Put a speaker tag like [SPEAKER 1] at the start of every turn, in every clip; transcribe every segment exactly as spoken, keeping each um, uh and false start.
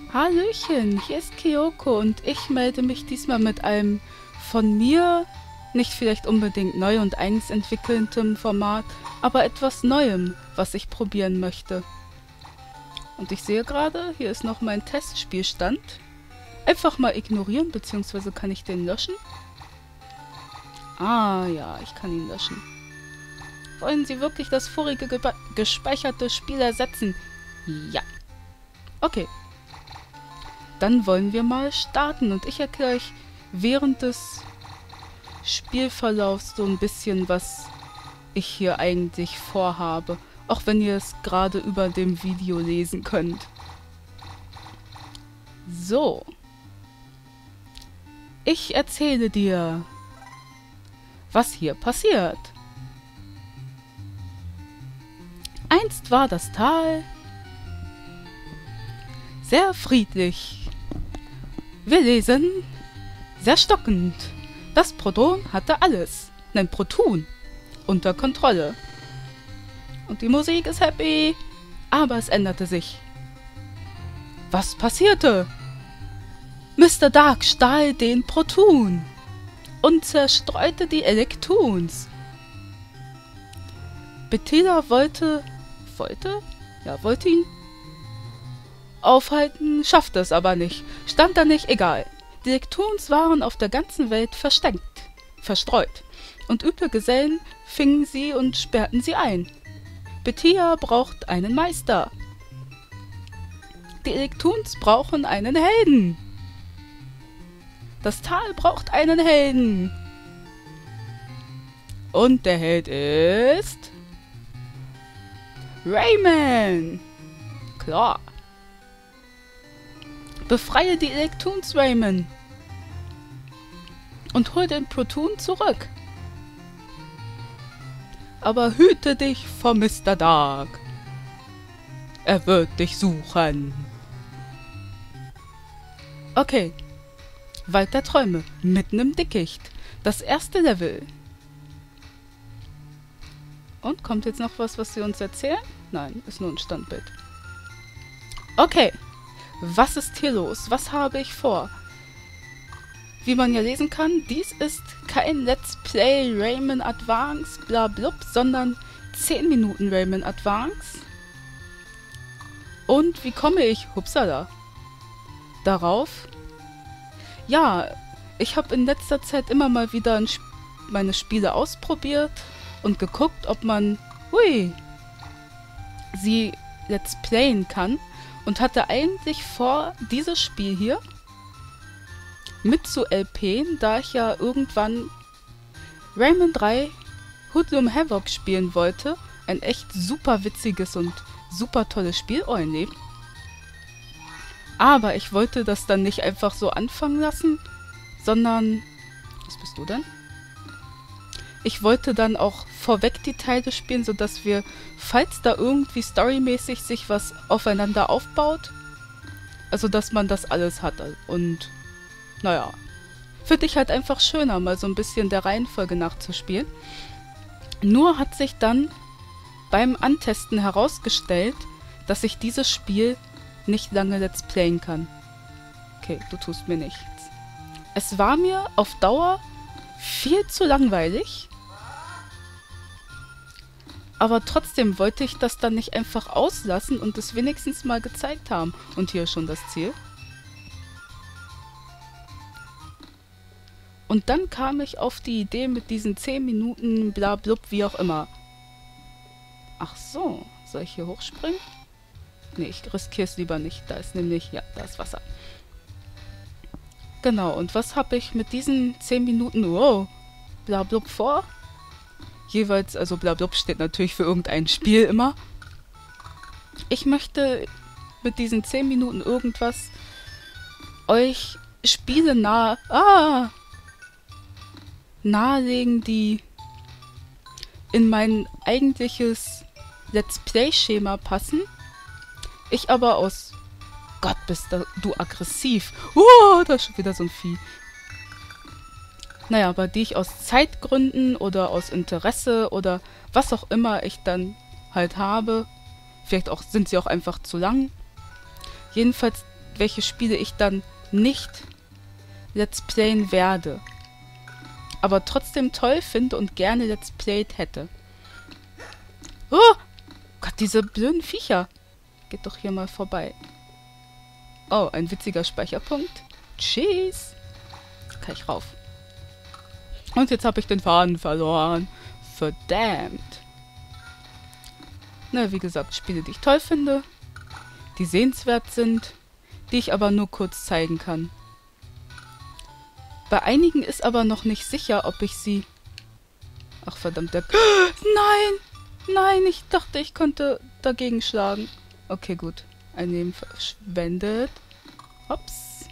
[SPEAKER 1] Hallöchen, hier ist Kyoko und ich melde mich diesmal mit einem von mir nicht vielleicht unbedingt neu und eigens entwickelndem Format, aber etwas Neuem, was ich probieren möchte. Und ich sehe gerade, hier ist noch mein Testspielstand. Einfach mal ignorieren, beziehungsweise kann ich den löschen? Ah ja, ich kann ihn löschen. Wollen Sie wirklich das vorige gespeicherte Spiel ersetzen? Ja. Okay. Dann wollen wir mal starten und ich erkläre euch während des Spielverlaufs so ein bisschen, was ich hier eigentlich vorhabe. Auch wenn ihr es gerade über dem Video lesen könnt. So. Ich erzähle dir, was hier passiert. Einst war das Tal sehr friedlich. Wir lesen, sehr stockend. Das Proton hatte alles, nein Proton, unter Kontrolle. Und die Musik ist happy, aber es änderte sich. Was passierte? Mister Dark stahl den Proton und zerstreute die Elektrons. Bethesda wollte, wollte? Ja, wollte ihn aufhalten, schaffte es aber nicht. Stand da nicht, egal. Die Elektrons waren auf der ganzen Welt versteckt, verstreut. Und üble Gesellen fingen sie und sperrten sie ein. Bethesda braucht einen Meister. Die Elektrons brauchen einen Helden. Das Tal braucht einen Helden. Und der Held ist Rayman. Klar. Befreie die Elektrons, Rayman. Und hol den Proton zurück. Aber hüte dich vor Mister Dark. Er wird dich suchen. Okay. Wald der Träume. Mitten im Dickicht. Das erste Level. Und kommt jetzt noch was, was sie uns erzählen? Nein, ist nur ein Standbild. Okay. Was ist hier los? Was habe ich vor? Wie man ja lesen kann, dies ist kein Let's Play Rayman Advance blablub, sondern zehn Minuten Rayman Advance. Und wie komme ich, hupsala, darauf? Ja, ich habe in letzter Zeit immer mal wieder ein Sp- meine Spiele ausprobiert und geguckt, ob man, hui, sie Let's Playen kann. Und hatte eigentlich vor, dieses Spiel hier mit zu L P'n, da ich ja irgendwann Rayman drei Hoodlum Havoc spielen wollte. Ein echt super witziges und super tolles Spiel, oh ein Leben. Aber ich wollte das dann nicht einfach so anfangen lassen, sondern... Was bist du denn? Ich wollte dann auch vorweg die Teile spielen, sodass wir, falls da irgendwie storymäßig sich was aufeinander aufbaut, also dass man das alles hat. Und, naja, finde ich halt einfach schöner, mal so ein bisschen der Reihenfolge nachzuspielen. Nur hat sich dann beim Antesten herausgestellt, dass ich dieses Spiel nicht lange Let's Playen kann. Okay, du tust mir nichts. Es war mir auf Dauer viel zu langweilig. Aber trotzdem wollte ich das dann nicht einfach auslassen und es wenigstens mal gezeigt haben. Und hier ist schon das Ziel. Und dann kam ich auf die Idee mit diesen zehn Minuten blablub, wie auch immer. Ach so, soll ich hier hochspringen? Nee, ich riskiere es lieber nicht. Da ist nämlich, ja, da ist Wasser. Genau, und was habe ich mit diesen zehn Minuten, wow, blablub vor? Jeweils, also blablub steht natürlich für irgendein Spiel immer. Ich möchte mit diesen zehn Minuten irgendwas euch Spiele nahe, ah, nahelegen, die in mein eigentliches Let's Play-Schema passen. Ich aber aus... Gott, bist du aggressiv. Oh, da ist schon wieder so ein Vieh. Naja, aber die ich aus Zeitgründen oder aus Interesse oder was auch immer ich dann halt habe. Vielleicht auch sind sie auch einfach zu lang. Jedenfalls welche Spiele ich dann nicht Let's Playen werde. Aber trotzdem toll finde und gerne Let's Played hätte. Oh! Gott, diese blöden Viecher. Geht doch hier mal vorbei. Oh, ein witziger Speicherpunkt. Tschüss. Kann ich rauf. Und jetzt habe ich den Faden verloren. Verdammt. Na, wie gesagt, Spiele, die ich toll finde, die sehenswert sind, die ich aber nur kurz zeigen kann. Bei einigen ist aber noch nicht sicher, ob ich sie... Ach, verdammt, der... Nein! Nein, ich dachte, ich könnte dagegen schlagen. Okay, gut. Ein Leben verschwendet. Hops.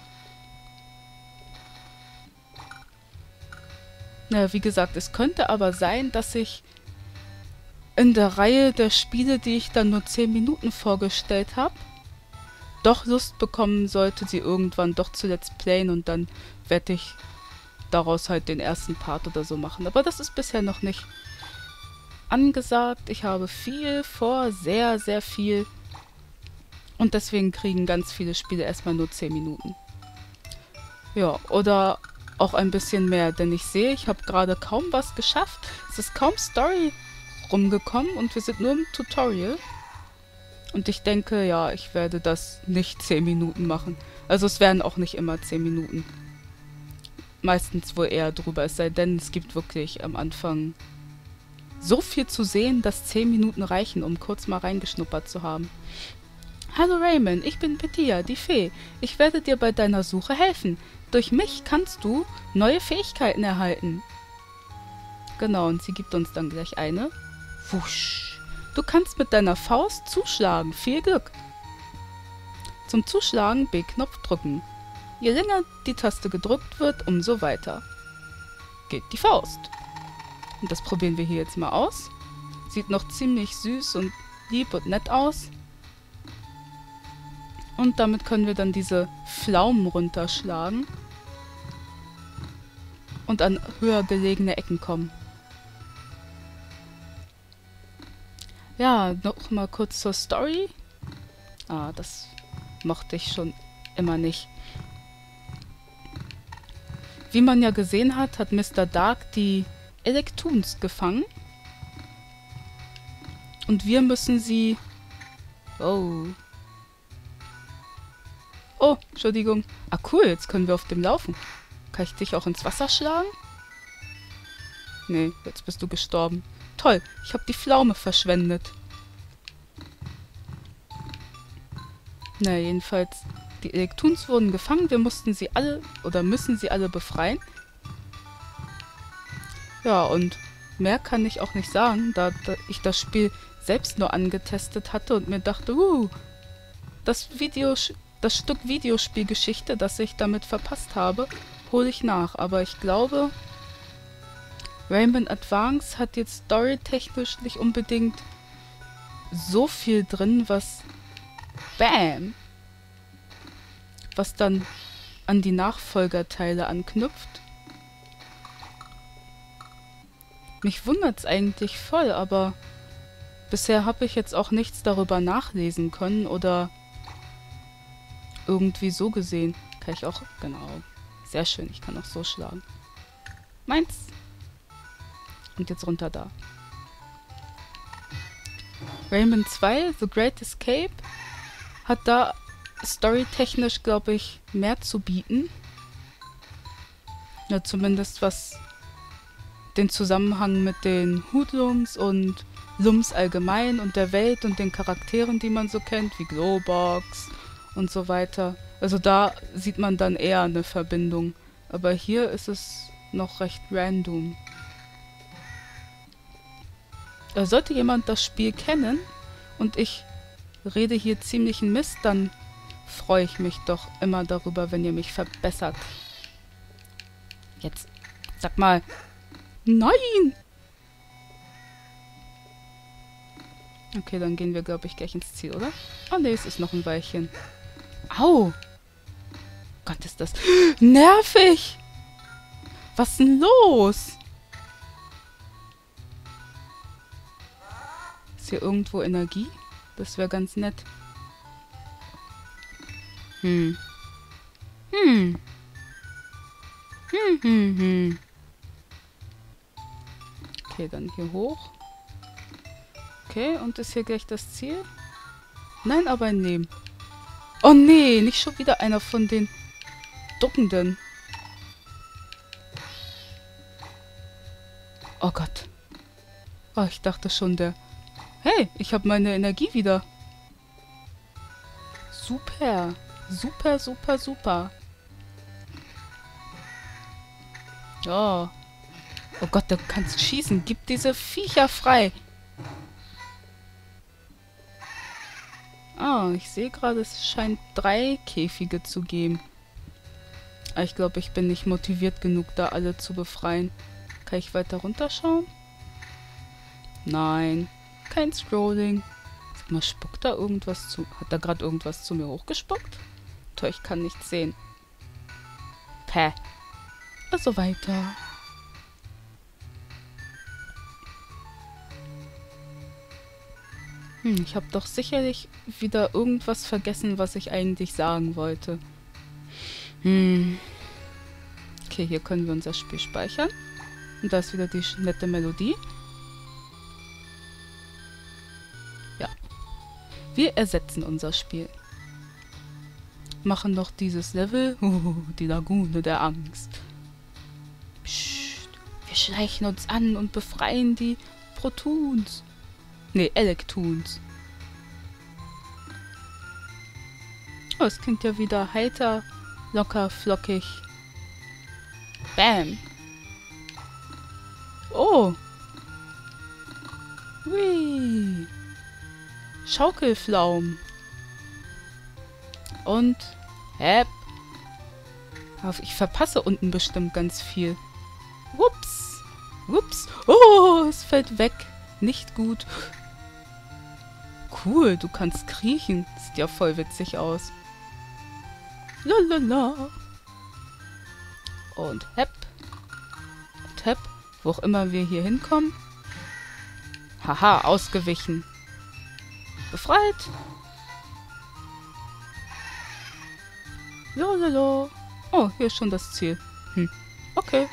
[SPEAKER 1] Na, wie gesagt, es könnte aber sein, dass ich in der Reihe der Spiele, die ich dann nur zehn Minuten vorgestellt habe, doch Lust bekommen sollte, sie irgendwann doch zu Let's Playen und dann werde ich daraus halt den ersten Part oder so machen. Aber das ist bisher noch nicht angesagt. Ich habe viel vor, sehr, sehr viel. Und deswegen kriegen ganz viele Spiele erstmal nur zehn Minuten. Ja, oder auch ein bisschen mehr, denn ich sehe, ich habe gerade kaum was geschafft. Es ist kaum Story rumgekommen und wir sind nur im Tutorial. Und ich denke, ja, ich werde das nicht zehn Minuten machen. Also es werden auch nicht immer zehn Minuten. Meistens wohl eher drüber, es sei denn, es gibt wirklich am Anfang so viel zu sehen, dass zehn Minuten reichen, um kurz mal reingeschnuppert zu haben. Hallo Raymond, ich bin Petia, die Fee. Ich werde dir bei deiner Suche helfen. Durch mich kannst du neue Fähigkeiten erhalten. Genau, und sie gibt uns dann gleich eine. Wusch. Du kannst mit deiner Faust zuschlagen. Viel Glück. Zum Zuschlagen B-Knopf drücken. Je länger die Taste gedrückt wird, umso weiter geht die Faust. Und das probieren wir hier jetzt mal aus. Sieht noch ziemlich süß und lieb und nett aus. Und damit können wir dann diese Pflaumen runterschlagen. Und an höher gelegene Ecken kommen. Ja, noch mal kurz zur Story. Ah, das mochte ich schon immer nicht. Wie man ja gesehen hat, hat Mister Dark die Electoons gefangen. Und wir müssen sie... Oh. Oh, Entschuldigung. Ah, cool, jetzt können wir auf dem laufen. Kann ich dich auch ins Wasser schlagen? Nee, jetzt bist du gestorben. Toll, ich habe die Pflaume verschwendet. Na, jedenfalls, die Electoons wurden gefangen. Wir mussten sie alle, oder müssen sie alle befreien. Ja, und mehr kann ich auch nicht sagen, da, da ich das Spiel selbst nur angetestet hatte und mir dachte, uh, das Video, das Stück Videospielgeschichte, das ich damit verpasst habe, hole ich nach. Aber ich glaube, Rayman Advance hat jetzt storytechnisch nicht unbedingt so viel drin, was Bam! Was dann an die Nachfolgerteile anknüpft. Mich wundert's eigentlich voll, aber bisher habe ich jetzt auch nichts darüber nachlesen können oder irgendwie so gesehen. Kann ich auch, genau. Sehr schön, ich kann auch so schlagen. Meins! Und jetzt runter da. Rayman zwei, The Great Escape, hat da storytechnisch, glaube ich, mehr zu bieten. Ja, zumindest was den Zusammenhang mit den Hoodlums und Lums allgemein und der Welt und den Charakteren, die man so kennt, wie Globox und so weiter. Also da sieht man dann eher eine Verbindung. Aber hier ist es noch recht random. Sollte jemand das Spiel kennen und ich rede hier ziemlichen Mist, dann freue ich mich doch immer darüber, wenn ihr mich verbessert. Jetzt, sag mal, nein! Okay, dann gehen wir, glaube ich, gleich ins Ziel, oder? Oh ne, es ist noch ein Weilchen. Au! Gott, ist das nervig! Was ist denn los? Ist hier irgendwo Energie? Das wäre ganz nett. Hm. Hm. Hm, hm, hm. Okay, dann hier hoch. Okay, und ist hier gleich das Ziel? Nein, aber ein Leben. Oh nee, nicht schon wieder einer von den Duckenden. Oh Gott. Oh, ich dachte schon, der... Hey, ich habe meine Energie wieder. Super. Super, super, super. Oh. Oh Gott, du kannst schießen. Gib diese Viecher frei. Ah, ich sehe gerade, es scheint drei Käfige zu geben. Aber ich glaube, ich bin nicht motiviert genug, da alle zu befreien. Kann ich weiter runterschauen? Nein. Kein Scrolling. Sag mal, spuckt da irgendwas zu... Hat da gerade irgendwas zu mir hochgespuckt? Toll, ich kann nichts sehen. Päh. Also weiter. Hm, ich habe doch sicherlich wieder irgendwas vergessen, was ich eigentlich sagen wollte. Hm. Okay, hier können wir unser Spiel speichern. Und da ist wieder die nette Melodie. Ja. Wir ersetzen unser Spiel. Machen noch dieses Level. Uh, die Lagune der Angst. Psst. Wir schleichen uns an und befreien die Protoons. Nee, Elektoons. Oh, es klingt ja wieder heiter, locker, flockig. Bam. Oh. Hui. Schaukelflaum. Und Hepp. Ich verpasse unten bestimmt ganz viel. Ups. Ups. Oh, es fällt weg. Nicht gut. Cool, du kannst kriechen. Sieht ja voll witzig aus. Lalala. Und Hepp. Und Hepp. Wo auch immer wir hier hinkommen. Haha, ausgewichen. Befreit. Lalala. Oh, hier ist schon das Ziel. Hm. Okay.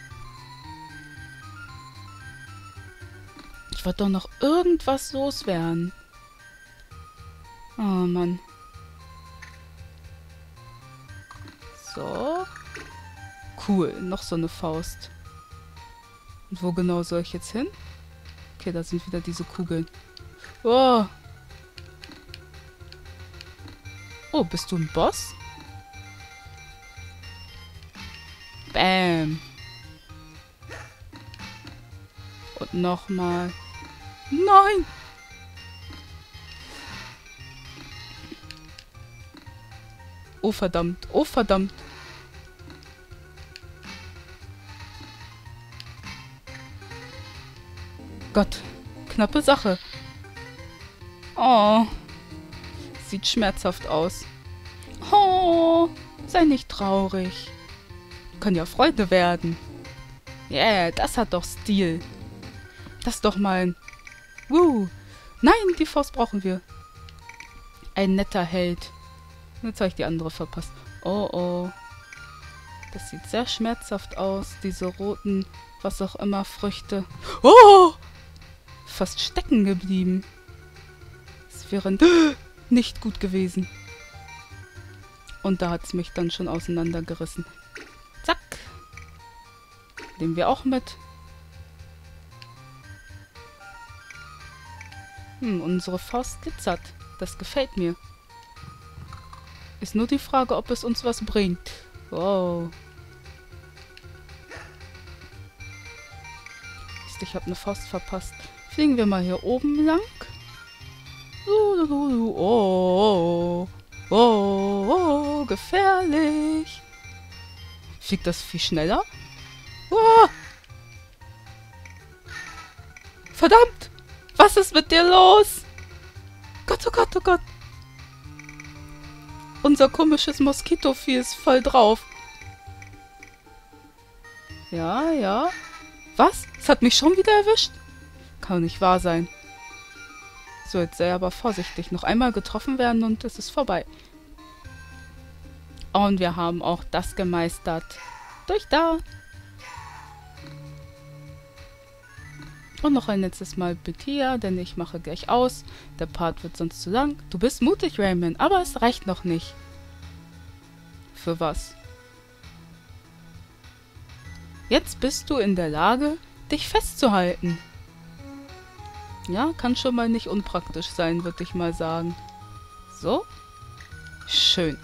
[SPEAKER 1] Ich wollte doch noch irgendwas loswerden. Oh, Mann. So. Cool, noch so eine Faust. Und wo genau soll ich jetzt hin? Okay, da sind wieder diese Kugeln. Oh. Oh, bist du ein Boss? Bam. Und nochmal. Nein! Oh verdammt, oh verdammt. Gott, knappe Sache. Oh, sieht schmerzhaft aus. Oh, sei nicht traurig. Kann ja Freude werden. Yeah, das hat doch Stil. Das ist doch mein... Woo. Nein, die Faust brauchen wir. Ein netter Held. Jetzt habe ich die andere verpasst. Oh, oh. Das sieht sehr schmerzhaft aus. Diese roten, was auch immer, Früchte. Oh! Fast stecken geblieben. Das wäre nicht gut gewesen. Und da hat es mich dann schon auseinandergerissen. Zack. Nehmen wir auch mit. Hm, unsere Faust glitzert. Das gefällt mir. Ist nur die Frage, ob es uns was bringt. Wow. Ich habe eine Faust verpasst. Fliegen wir mal hier oben lang. Oh, oh, oh, oh, oh, gefährlich. Fliegt das viel schneller? Oh. Verdammt! Was ist mit dir los? Gott, oh Gott, oh Gott. Unser komisches Moskitovieh ist voll drauf. Ja, ja. Was? Es hat mich schon wieder erwischt? Kann nicht wahr sein. So, jetzt sei aber vorsichtig. Noch einmal getroffen werden und es ist vorbei. Und wir haben auch das gemeistert. Durch da. Und noch ein letztes Mal bitte hier, denn ich mache gleich aus. Der Part wird sonst zu lang. Du bist mutig, Rayman, aber es reicht noch nicht. Für was? Jetzt bist du in der Lage, dich festzuhalten. Ja, kann schon mal nicht unpraktisch sein, würde ich mal sagen. So. Schön.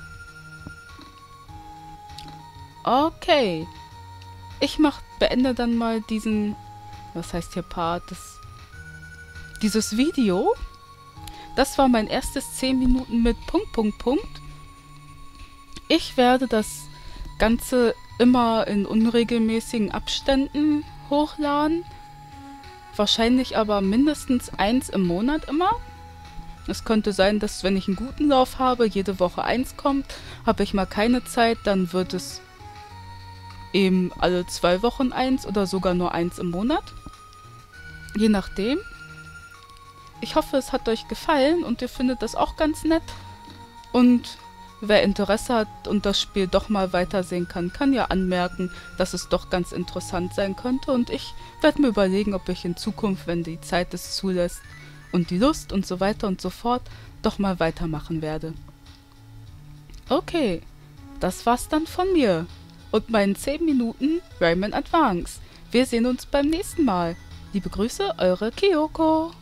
[SPEAKER 1] Okay. Ich mach, beende dann mal diesen, was heißt hier Part, das, dieses Video. Das war mein erstes zehn Minuten mit Punkt, Punkt, Punkt. Ich werde das Ganze immer in unregelmäßigen Abständen hochladen. Wahrscheinlich aber mindestens eins im Monat immer. Es könnte sein, dass wenn ich einen guten Lauf habe, jede Woche eins kommt. Habe ich mal keine Zeit, dann wird es eben alle zwei Wochen eins oder sogar nur eins im Monat. Je nachdem. Ich hoffe, es hat euch gefallen und ihr findet das auch ganz nett. Und wer Interesse hat und das Spiel doch mal weitersehen kann, kann ja anmerken, dass es doch ganz interessant sein könnte. Und ich werde mir überlegen, ob ich in Zukunft, wenn die Zeit es zulässt und die Lust und so weiter und so fort, doch mal weitermachen werde. Okay, das war's dann von mir und meinen zehn Minuten Rayman Advance. Wir sehen uns beim nächsten Mal. Liebe Grüße, eure Kyoko.